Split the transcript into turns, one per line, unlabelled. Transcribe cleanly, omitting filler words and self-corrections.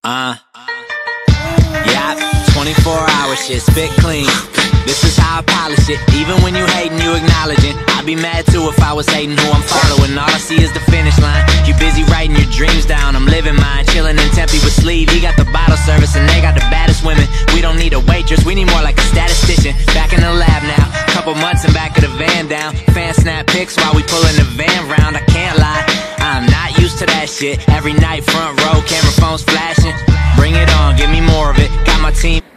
Yeah, 24-hour shit, spit clean. This is how I polish it. Even when you hating, you acknowledging. I'd be mad too if I was hating who I'm following. All I see is the finish line. You busy writing your dreams down, I'm living mine. Chilling in Tempe with Sleeve. He got the bottle service and they got the baddest women. We don't need a waitress, we need more like a statistician. Back in the lab now, couple months and back of the van down. Fan snap pics while we pulling the van round. I can't lie, I'm not used to that shit. Every night front row, camera phones flashing. Bring it on, give me more of it. Got my team